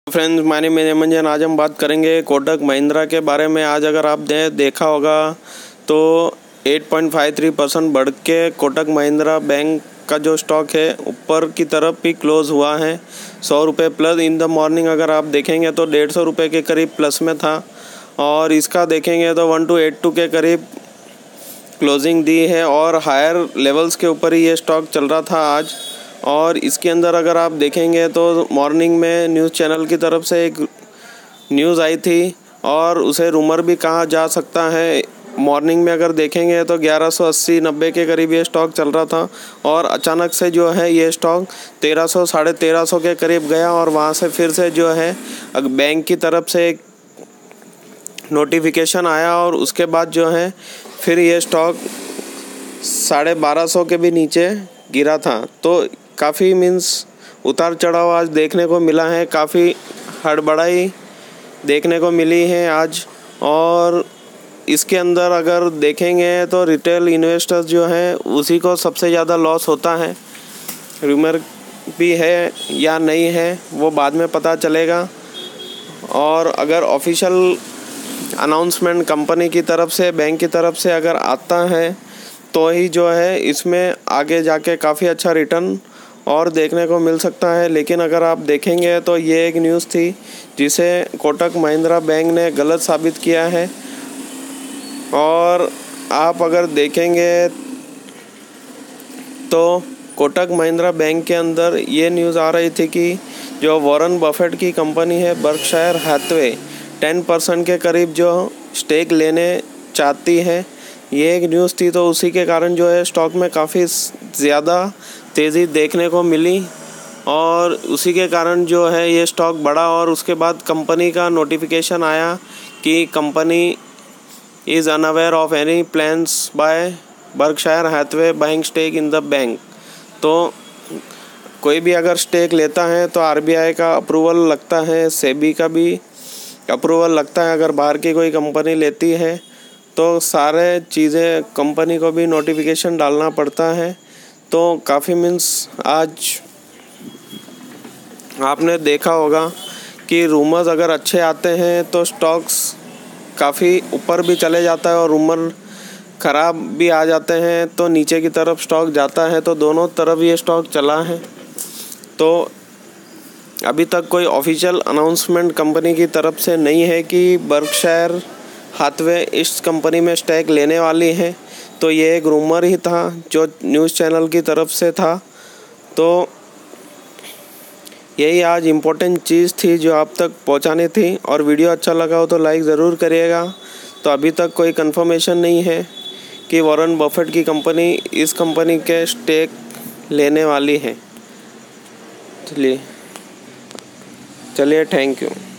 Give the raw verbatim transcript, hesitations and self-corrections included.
Friends, my name is मंजन। आज हम बात करेंगे कोटक महिंद्रा के बारे में। आज अगर आप दे देखा होगा तो आठ पॉइंट पाँच तीन परसेंट बढ़ के कोटक महिंद्रा बैंक का जो स्टॉक है ऊपर की तरफ भी क्लोज हुआ है। सौ रुपये प्लस इन द मॉर्निंग अगर आप देखेंगे तो डेढ़ सौ रुपये के करीब प्लस में था, और इसका देखेंगे तो वन टू एट टू के करीब क्लोजिंग दी है और हायर लेवल्स के ऊपर ही ये स्टॉक चल रहा था आज। और इसके अंदर अगर आप देखेंगे तो मॉर्निंग में न्यूज़ चैनल की तरफ से एक न्यूज़ आई थी और उसे रूमर भी कहा जा सकता है। मॉर्निंग में अगर देखेंगे तो ग्यारह सौ अस्सी नब्बे के करीब ये स्टॉक चल रहा था और अचानक से जो है ये स्टॉक तेरह सौ साढ़े तेरह सौ के करीब गया और वहाँ से फिर से जो है बैंक की तरफ से एक नोटिफिकेशन आया और उसके बाद जो है फिर ये स्टॉक साढ़े बारह सौ के भी नीचे गिरा था। तो काफ़ी मीन्स उतार चढ़ाव आज देखने को मिला है, काफ़ी हड़बड़ाई देखने को मिली है आज। और इसके अंदर अगर देखेंगे तो रिटेल इन्वेस्टर्स जो हैं उसी को सबसे ज़्यादा लॉस होता है। रूमर भी है या नहीं है वो बाद में पता चलेगा। और अगर ऑफिशियल अनाउंसमेंट कंपनी की तरफ से, बैंक की तरफ से अगर आता है तो ही जो है इसमें आगे जाके काफ़ी अच्छा रिटर्न और देखने को मिल सकता है। लेकिन अगर आप देखेंगे तो ये एक न्यूज़ थी जिसे कोटक महिंद्रा बैंक ने गलत साबित किया है। और आप अगर देखेंगे तो कोटक महिंद्रा बैंक के अंदर ये न्यूज़ आ रही थी कि जो वॉरेन बफेट की कंपनी है बर्कशायर हैथवे टेन परसेंट के करीब जो स्टेक लेने चाहती है, ये एक न्यूज़ थी। तो उसी के कारण जो है स्टॉक में काफ़ी ज़्यादा तेज़ी देखने को मिली और उसी के कारण जो है ये स्टॉक बढ़ा। और उसके बाद कंपनी का नोटिफिकेशन आया कि company is unaware of any plans by Berkshire Hathaway buying stake in the bank. तो कोई भी अगर स्टेक लेता है तो आरबीआई का अप्रूवल लगता है, सेबी का भी अप्रूवल लगता है। अगर बाहर की कोई कंपनी लेती है तो सारे चीज़ें कंपनी को भी नोटिफिकेशन डालना पड़ता है। तो काफ़ी मीन्स आज आपने देखा होगा कि रूमर्स अगर अच्छे आते हैं तो स्टॉक्स काफ़ी ऊपर भी चले जाता है और रूमर ख़राब भी आ जाते हैं तो नीचे की तरफ स्टॉक जाता है। तो दोनों तरफ ये स्टॉक चला है। तो अभी तक कोई ऑफिशियल अनाउंसमेंट कंपनी की तरफ से नहीं है कि बर्कशायर हैथवे इस कंपनी में स्टेक लेने वाली है। तो ये एक रूमर ही था जो न्यूज़ चैनल की तरफ से था। तो यही आज इम्पोर्टेंट चीज़ थी जो आप तक पहुंचानी थी। और वीडियो अच्छा लगा हो तो लाइक ज़रूर करिएगा। तो अभी तक कोई कंफर्मेशन नहीं है कि वॉरेन बफेट की कंपनी इस कंपनी के स्टेक लेने वाली है। चलिए चलिए थैंक यू।